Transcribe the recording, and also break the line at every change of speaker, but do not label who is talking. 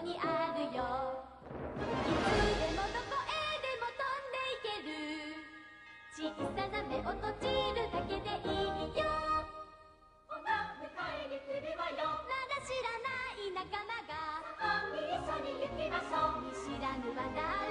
にあるよ。いつでもどこへでも飛んでいける。小さな目を閉じるだけでいいよ。
ほら迎えに来るわよ。
まだ知らない仲間が
そこに一緒に行きましょう。
見知らぬ話題